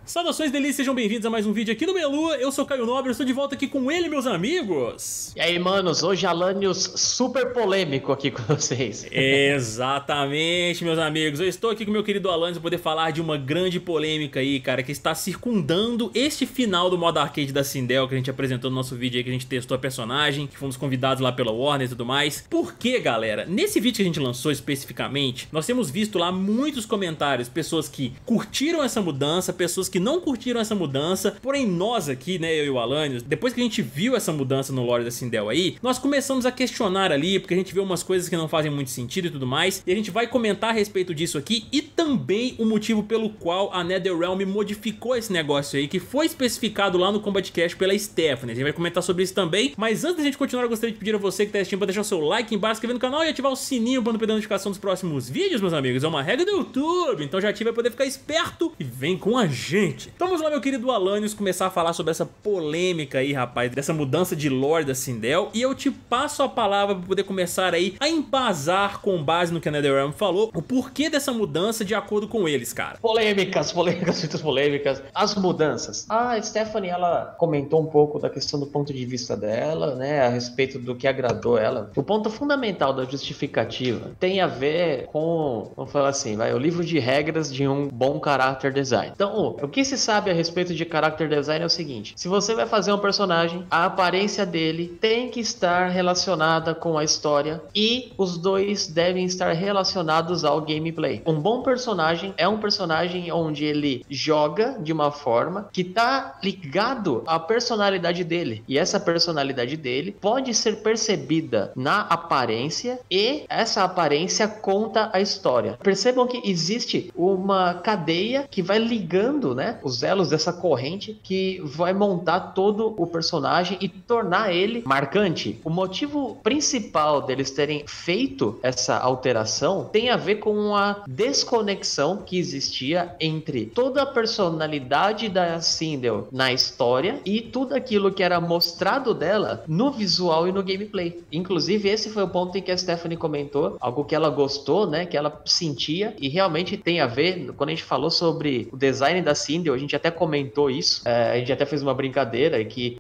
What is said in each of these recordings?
Saudações delícias, sejam bem-vindos a mais um vídeo aqui no Melu. Eu sou o Caio Nobre, estou de volta aqui com ele, meus amigos. E aí, manos, hoje Alanios super polêmico aqui com vocês. Exatamente, meus amigos. Eu estou aqui com o meu querido Alanios para poder falar de uma grande polêmica aí, cara, que está circundando este final do modo arcade da Sindel, que a gente apresentou no nosso vídeo aí, que a gente testou a personagem, que fomos convidados lá pela Warner e tudo mais. Por quê, galera? Nesse vídeo que a gente lançou especificamente, nós temos visto lá muitos comentários, pessoas que curtiram essa mudança, pessoas que não curtiram essa mudança, porém nós aqui, né, eu e o Alanios, depois que a gente viu essa mudança no lore da Sindel aí, nós começamos a questionar ali, porque a gente vê umas coisas que não fazem muito sentido e tudo mais, e a gente vai comentar a respeito disso aqui, e também o motivo pelo qual a NetherRealm modificou esse negócio aí, que foi especificado lá no Combat Cast pela Stephanie. A gente vai comentar sobre isso também, mas antes da gente continuar, eu gostaria de pedir a você que está assistindo para deixar o seu like aqui embaixo, se inscrever no canal e ativar o sininho para não perder a notificação dos próximos vídeos, meus amigos. É uma regra do YouTube, então já ativa para poder ficar esperto e vem com a gente. Então vamos lá, meu querido Alanios, começar a falar sobre essa polêmica aí, rapaz, dessa mudança de lore da Sindel, e eu te passo a palavra para poder começar aí a embasar com base no que a NetherRealm falou, o porquê dessa mudança de acordo com eles, cara. Polêmicas, muitas polêmicas. As mudanças. A Stephanie, ela comentou um pouco da questão do ponto de vista dela, né, a respeito do que agradou ela. O ponto fundamental da justificativa tem a ver com, vamos falar assim, o livro de regras de um bom character design. Então, o que se sabe a respeito de character design é o seguinte: se você vai fazer um personagem, a aparência dele tem que estar relacionada com a história e os dois devem estar relacionados ao gameplay. Um bom personagem é um personagem onde ele joga de uma forma que tá ligado à personalidade dele, e essa personalidade dele pode ser percebida na aparência, e essa aparência conta a história. Percebam que existe uma cadeia que vai ligando, né, os elos dessa corrente que vai montar todo o personagem e tornar ele marcante. O motivo principal deles terem feito essa alteração tem a ver com a desconexão que existia entre toda a personalidade da Sindel na história e tudo aquilo que era mostrado dela no visual e no gameplay. Inclusive, esse foi o ponto em que a Stephanie comentou, algo que ela gostou, né, que ela sentia, e realmente tem a ver, quando a gente falou sobre o design da Sindel, a gente até comentou isso, a gente até fez uma brincadeira que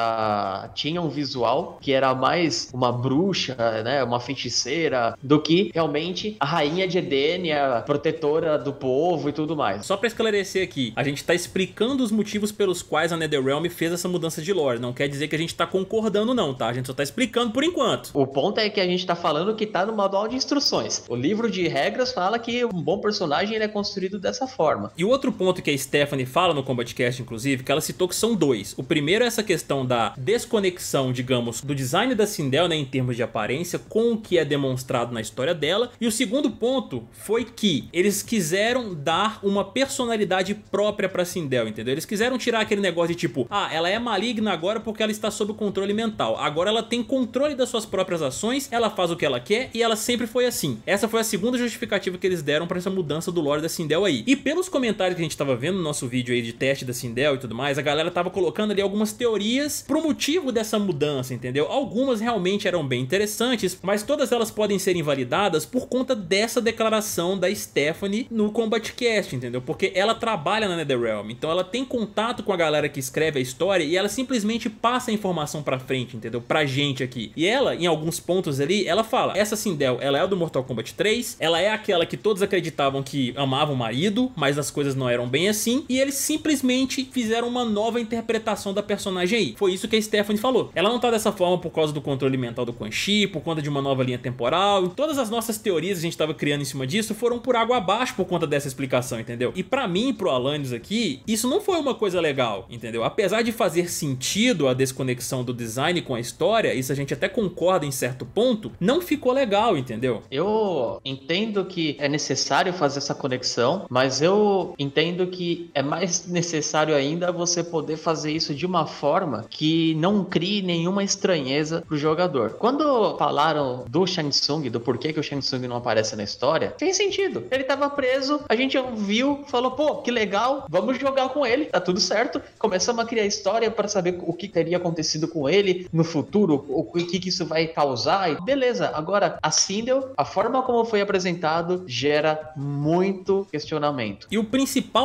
ela tinha um visual que era mais uma bruxa, né, uma feiticeira, do que realmente a rainha de Edenia, protetora do povo e tudo mais. Só pra esclarecer aqui, a gente tá explicando os motivos pelos quais a NetherRealm fez essa mudança de lore, não quer dizer que a gente tá concordando não, tá? A gente só tá explicando por enquanto. O ponto é que a gente tá falando que tá no manual de instruções. O livro de regras fala que um bom personagem ele é construído dessa forma. E o outro ponto que a Stephanie fala no Combat Cast, inclusive, que ela citou que são dois. O primeiro é essa questão da desconexão, digamos, do design da Sindel, né, em termos de aparência, com o que é demonstrado na história dela. E o segundo ponto foi que eles quiseram dar uma personalidade própria pra Sindel, entendeu? Eles quiseram tirar aquele negócio de tipo, ah, ela é maligna agora porque ela está sob controle mental. Agora ela tem controle das suas próprias ações, ela faz o que ela quer e ela sempre foi assim. Essa foi a segunda justificativa que eles deram pra essa mudança do lore da Sindel aí. E pelos comentários que a gente tava vendo no nosso vídeo aí de teste da Sindel e tudo mais, a galera tava colocando ali algumas teorias pro motivo dessa mudança, entendeu? Algumas realmente eram bem interessantes, mas todas elas podem ser invalidadas por conta dessa declaração da Stephanie no Combat Cast, entendeu? Porque ela trabalha na NetherRealm, então ela tem contato com a galera que escreve a história e ela simplesmente passa a informação pra frente, entendeu? Pra gente aqui. E ela, em alguns pontos ali, ela fala, essa Sindel, ela é a do Mortal Kombat 3, ela é aquela que todos acreditavam que amava o marido, mas as coisas não eram bem assim, e eles simplesmente fizeram uma nova interpretação da personagem aí. Foi isso que a Stephanie falou. Ela não tá dessa forma por causa do controle mental do Quan Chi, por conta de uma nova linha temporal. Todas as nossas teorias que a gente tava criando em cima disso foram por água abaixo por conta dessa explicação, entendeu? E pra mim e pro Alanios aqui, isso não foi uma coisa legal, entendeu? Apesar de fazer sentido a desconexão do design com a história, isso a gente até concorda em certo ponto, não ficou legal, entendeu? Eu entendo que é necessário fazer essa conexão, mas eu entendo que é mais necessário ainda você poder fazer isso de uma forma que não crie nenhuma estranheza pro jogador. Quando falaram do Shang Tsung, do porquê que o Shang Tsung não aparece na história, tem sentido. Ele tava preso, a gente viu, falou, pô, que legal, vamos jogar com ele, tá tudo certo. Começamos a criar história para saber o que teria acontecido com ele no futuro, o que isso vai causar, e beleza. Agora, a Sindel, a forma como foi apresentado, gera muito questionamento. E o principal desses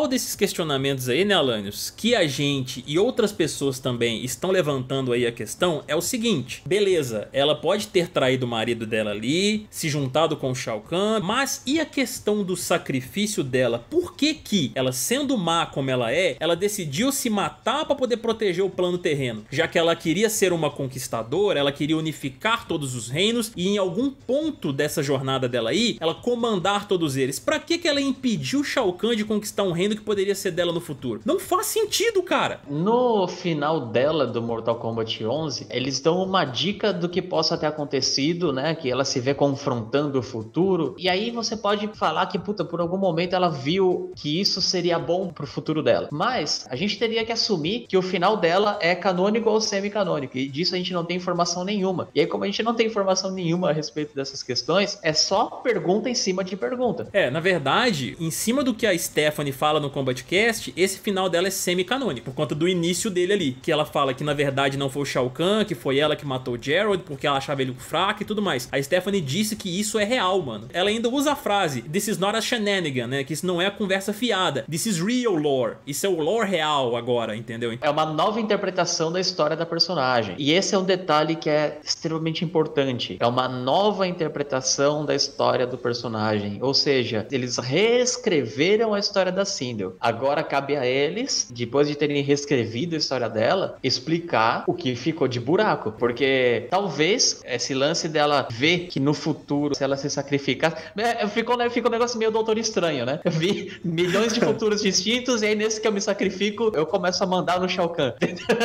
questionamentos aí, né, Alanios, que a gente e outras pessoas também estão levantando aí a questão é o seguinte: beleza, ela pode ter traído o marido dela ali, se juntado com o Shao Kahn, mas e a questão do sacrifício dela? Por que que ela, sendo má como ela é, ela decidiu se matar para poder proteger o plano terreno? Já que ela queria ser uma conquistadora, ela queria unificar todos os reinos e em algum ponto dessa jornada dela aí, ela comandar todos eles. Pra que que ela impediu Shao Kahn de conquistar um reino que poderia ser dela no futuro? Não faz sentido, cara. No final dela, do Mortal Kombat 11, eles dão uma dica do que possa ter acontecido, né? Que ela se vê confrontando o futuro. E aí você pode falar que, puta, por algum momento ela viu que isso seria bom pro futuro dela. Mas a gente teria que assumir que o final dela é canônico ou semi-canônico. E disso a gente não tem informação nenhuma. E aí, como a gente não tem informação nenhuma a respeito dessas questões, é só pergunta em cima de pergunta. Na verdade, em cima do que a Stephanie fala no Combat Cast, esse final dela é semi-canônico, por conta do início dele ali, que ela fala que na verdade não foi o Shao Kahn, que foi ela que matou o Gerald, porque ela achava ele fraco e tudo mais. A Stephanie disse que isso é real, mano. Ela ainda usa a frase "This is not a shenanigan", né, que isso não é a conversa fiada. This is real lore. Isso é o lore real agora, entendeu? É uma nova interpretação da história da personagem. E esse é um detalhe que é extremamente importante. É uma nova interpretação da história do personagem. Ou seja, eles reescreveram a história da Sindel. Agora cabe a eles, depois de terem reescrevido a história dela, explicar o que ficou de buraco. Porque talvez esse lance dela ver que no futuro, se ela se sacrificar... Ficou um negócio meio Doutor Estranho, né? Eu vi milhões de futuros distintos e aí nesse que eu me sacrifico, eu começo a mandar no Shao Kahn.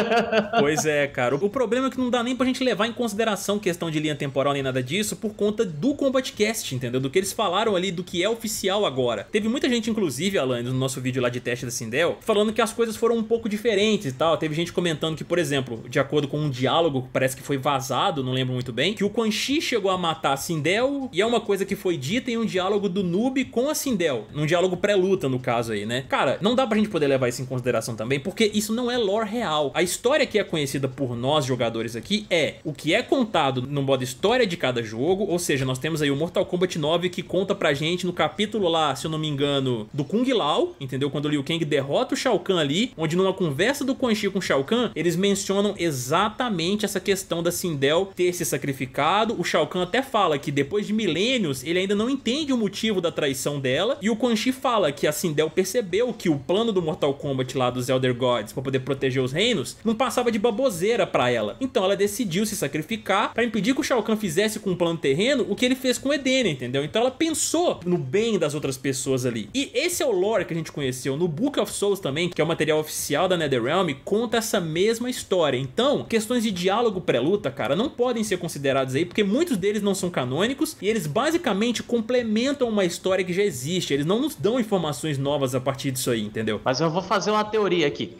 Pois é, cara. O problema é que não dá nem pra gente levar em consideração questão de linha temporal nem nada disso por conta do Combat Cast, entendeu? Do que eles falaram ali, do que é oficial agora. Teve muita gente, inclusive, Alan, no nosso vídeo lá de teste da Sindel, falando que as coisas foram um pouco diferentes e tal. Teve gente comentando que, por exemplo, de acordo com um diálogo que parece que foi vazado, não lembro muito bem, que o Quan Chi chegou a matar a Sindel, e é uma coisa que foi dita em um diálogo do Noob com a Sindel, num diálogo pré-luta, no caso aí, né? Cara, não dá pra gente poder levar isso em consideração também, porque isso não é lore real. A história que é conhecida por nós, jogadores aqui, é o que é contado no modo história de cada jogo, ou seja, nós temos aí o Mortal Kombat 9 que conta pra gente no capítulo lá, se eu não me engano, do Kung Lao, entendeu? Quando o Liu Kang derrota o Shao Kahn ali, onde numa conversa do Quan Chi com o Shao Kahn, eles mencionam exatamente essa questão da Sindel ter se sacrificado. O Shao Kahn até fala que depois de milênios, ele ainda não entende o motivo da traição dela, e o Quan Chi fala que a Sindel percebeu que o plano do Mortal Kombat lá dos Elder Gods pra poder proteger os reinos não passava de baboseira pra ela. Então ela decidiu se sacrificar pra impedir que o Shao Kahn fizesse com o plano terreno o que ele fez com Edenia, entendeu? Então ela pensou no bem das outras pessoas ali. E esse é o lore que a gente conheceu no Book of Souls também, que é o material oficial da NetherRealm, conta essa mesma história. Então, questões de diálogo pré-luta, cara, não podem ser considerados aí, porque muitos deles não são canônicos e eles basicamente complementam uma história que já existe. Eles não nos dão informações novas a partir disso aí, entendeu? Mas eu vou fazer uma teoria aqui.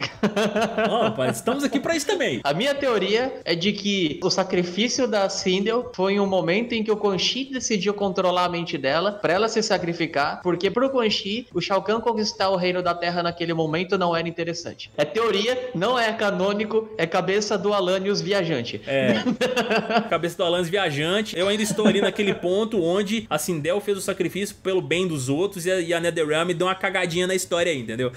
Rapaz, estamos aqui pra isso também. A minha teoria é de que o sacrifício da Sindel foi um momento em que o Quan Chi decidiu controlar a mente dela pra ela se sacrificar, porque pro Quan Chi, o Shao Kahn conquistar o reino da Terra naquele momento não era interessante. É teoria, não é canônico, é cabeça do Alanios viajante. Cabeça do Alanios viajante. Eu ainda estou ali naquele ponto onde a Sindel fez o sacrifício pelo bem dos outros e a NetherRealm deu uma cagadinha na história aí, entendeu?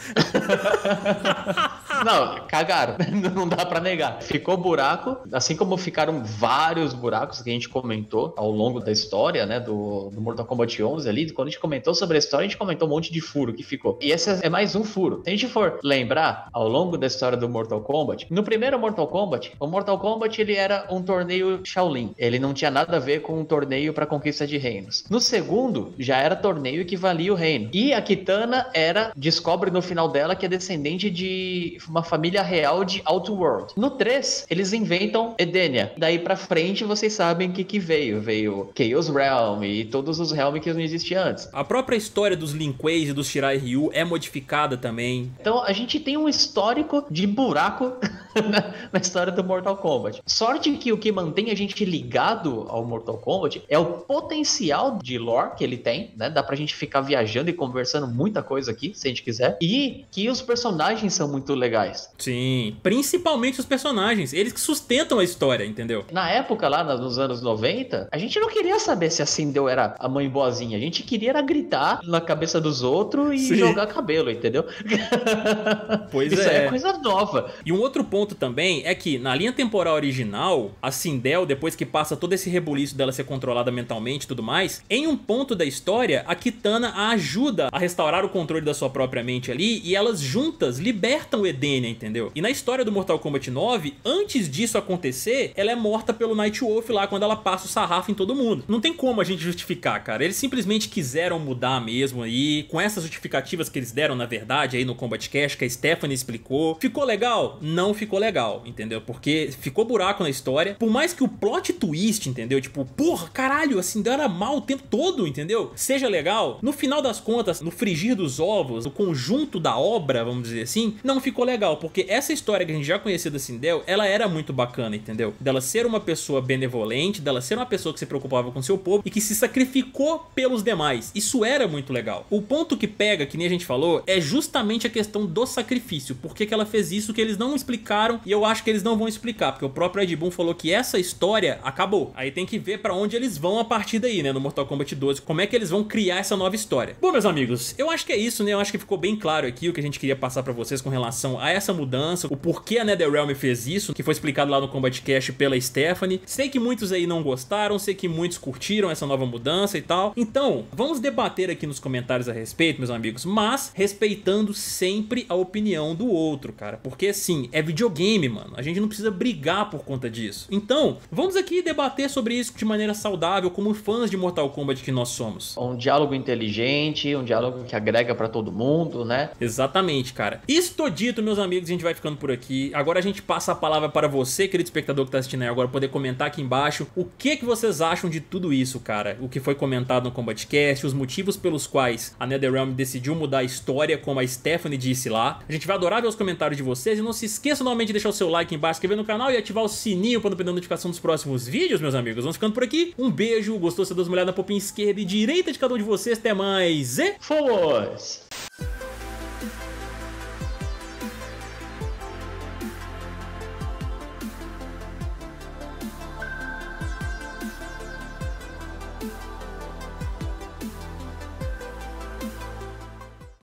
Não, cagaram. Não dá pra negar. Ficou buraco, assim como ficaram vários buracos que a gente comentou ao longo da história, né, do Mortal Kombat 11 ali. Quando a gente comentou sobre a história, a gente comentou um monte de furo que ficou. E esse é mais um furo. Se a gente for lembrar, ao longo da história do Mortal Kombat, no primeiro Mortal Kombat, o Mortal Kombat ele era um torneio Shaolin. Ele não tinha nada a ver com um torneio pra conquista de reinos. No segundo, já era torneio que valia o reino. E a Kitana descobre no final dela que é descendente de uma família real de Outworld. No 3, eles inventam Edenia. Daí pra frente, vocês sabem o que veio. Veio Chaos Realm e todos os Realms que não existiam antes. A própria história dos Lin Kueis e dos Shirai Ryu é modificada também. Então, a gente tem um histórico de buraco na história do Mortal Kombat. Sorte que o que mantém a gente ligado ao Mortal Kombat é o potencial de lore que ele tem, né? Dá pra gente ficar viajando e conversando muita coisa aqui, se a gente quiser. E que os personagens são muito legais. Sim, principalmente os personagens, eles que sustentam a história, entendeu? Na época, lá nos anos 90, a gente não queria saber se a Sindel era a mãe boazinha. A gente queria era gritar na cabeça dos outros e jogar cabelo, entendeu? Pois Isso é coisa nova. E um outro ponto também é que na linha temporal original, a Sindel, depois que passa todo esse rebuliço dela ser controlada mentalmente e tudo mais, em um ponto da história, a Kitana a ajuda a restaurar o controle da sua própria mente ali e elas juntas libertam o Edenia, entendeu? E na história do Mortal Kombat 9, antes disso acontecer, ela é morta pelo Nightwolf lá quando ela passa o sarrafo em todo mundo. Não tem como a gente justificar, cara. Eles simplesmente quiseram mudar mesmo aí, com essas justificativas que eles deram, na verdade, aí no Combat Cast, que a Stephanie explicou. Ficou legal? Não ficou legal, entendeu? Porque ficou buraco na história. Por mais que o plot twist, entendeu? Tipo, porra, caralho, assim, era mal o tempo todo, entendeu? Seja legal, no final das contas, no frigir dos ovos, no conjunto da obra, vamos dizer assim, não ficou legal, porque essa história que a gente já conhecia da Sindel, ela era muito bacana, entendeu? Dela ser uma pessoa benevolente, dela ser uma pessoa que se preocupava com seu povo e que se sacrificou pelos demais. Isso era muito legal. O ponto que pega, que nem a gente falou, é justamente a questão do sacrifício. Por que que ela fez isso que eles não explicaram, e eu acho que eles não vão explicar, porque o próprio Ed Boon falou que essa história acabou. Aí tem que ver pra onde eles vão a partir daí, né, no Mortal Kombat 12, como é que eles vão criar essa nova história. Bom, meus amigos, eu acho que é isso, né, eu acho que ficou bem claro aqui o que a gente queria passar pra vocês com relação a essa mudança, o porquê a NetherRealm fez isso, que foi explicado lá no Combat Cast pela Stephanie. Sei que muitos aí não gostaram, sei que muitos curtiram essa nova mudança e tal. Então, vamos debater aqui nos comentários a respeito, meus amigos, mas respeitando sempre a opinião do outro, cara. Porque, assim, é videogame, mano. A gente não precisa brigar por conta disso. Então, vamos aqui debater sobre isso de maneira saudável, como fãs de Mortal Kombat que nós somos. Um diálogo inteligente, um diálogo que agrega pra todo mundo, né? Exatamente, cara. Isto dito, meus amigos, a gente vai ficando por aqui. Agora a gente passa a palavra para você, querido espectador que tá assistindo aí agora, poder comentar aqui embaixo o que vocês acham de tudo isso, cara. O que foi comentado no Combat Cast, os motivos pelos quais a NetherRealm decidiu mudar a história, como a Stephanie disse lá. A gente vai adorar ver os comentários de vocês e não se esqueça novamente de deixar o seu like embaixo, inscrever no canal e ativar o sininho para não perder a notificação dos próximos vídeos, meus amigos. Vamos ficando por aqui. Um beijo, gostou? Você dá uma olhada na popinha esquerda e direita de cada um de vocês. Até mais e... Fomos!